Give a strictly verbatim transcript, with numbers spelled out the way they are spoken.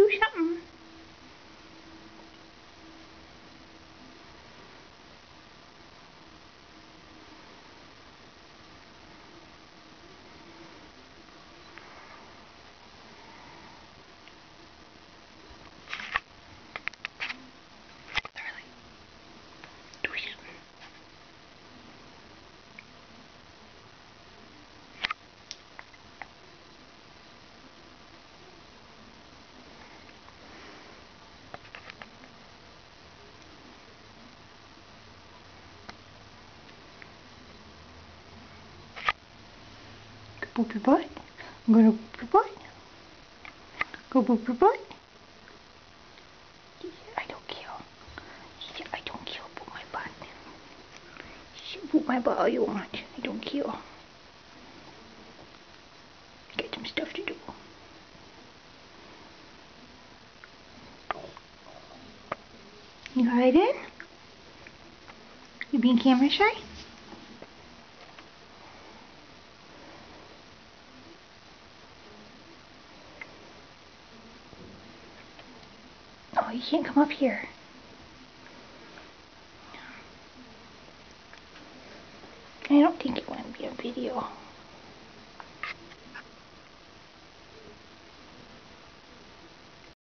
do something. Go boop your butt. I'm gonna boop your butt. Go boop your butt. I don't care. I don't care about my butt. You boop my butt all you want. I don't care. Got some stuff to do. You hiding? You being camera shy? Oh, you can't come up here. I don't think you want to be on video.